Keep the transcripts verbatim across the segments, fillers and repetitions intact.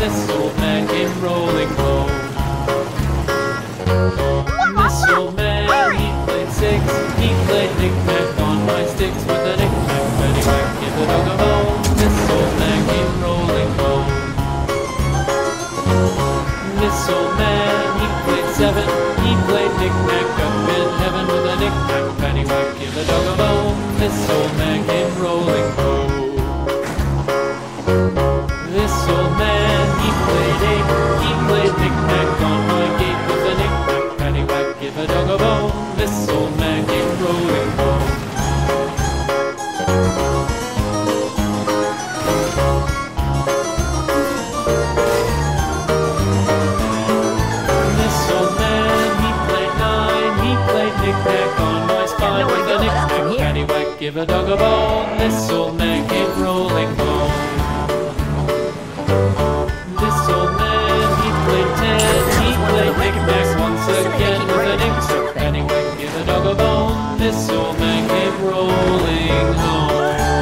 this old man came rolling home. This old man, he played six, he played knick-knack on my sticks with a knick-knack, paddywhack, give a dog a bone. This old man came rolling home. This old man, he played seven, he played knick-knack up in heaven with a knick-knack, paddywhack, give a dog a bone. This old man came rolling home. This old man, he played eight, he played knick-knack on my gate with a knick-knack, paddywhack, give a dog a bone. This old man came rolling home. This old man, he played nine, he played knick-knack on my spine with a knick-knack, paddywhack, give a dog a bone. This old man came rolling home. This old man, he played ten, he played knick-knack once again with a knick-knack, paddywhack, give a dog a bone. This old man came rolling home.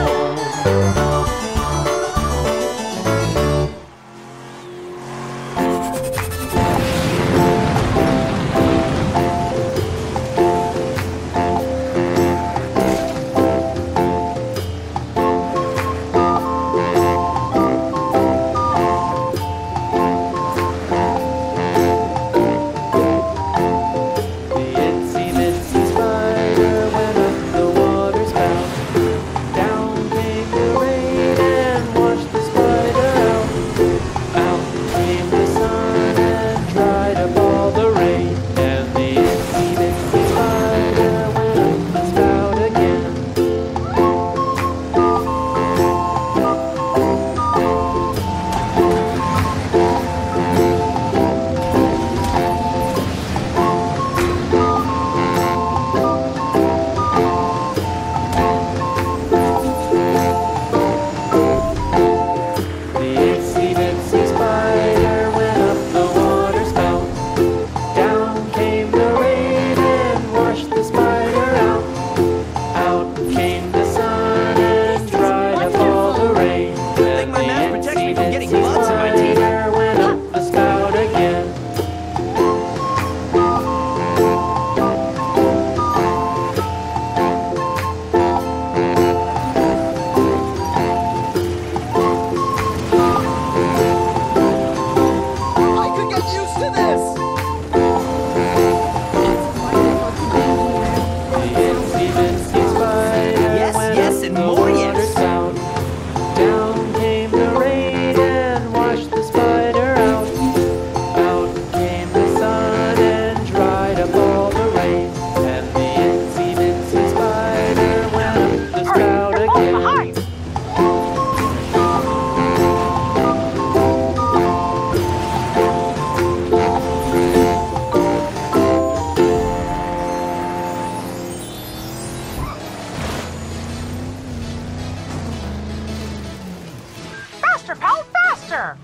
Faster, pal, faster!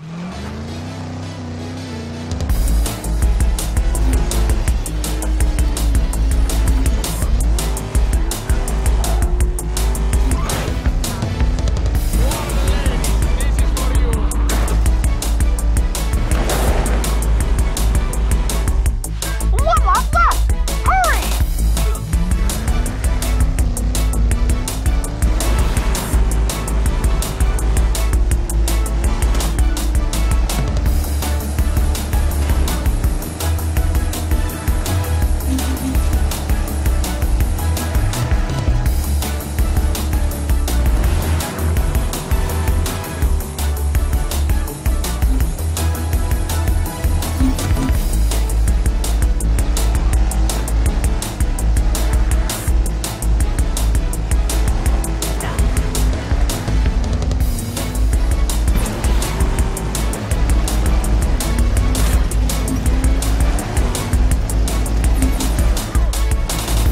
One lap left! Hurry!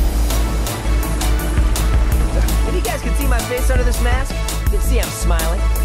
Face under this mask, you can see I'm smiling.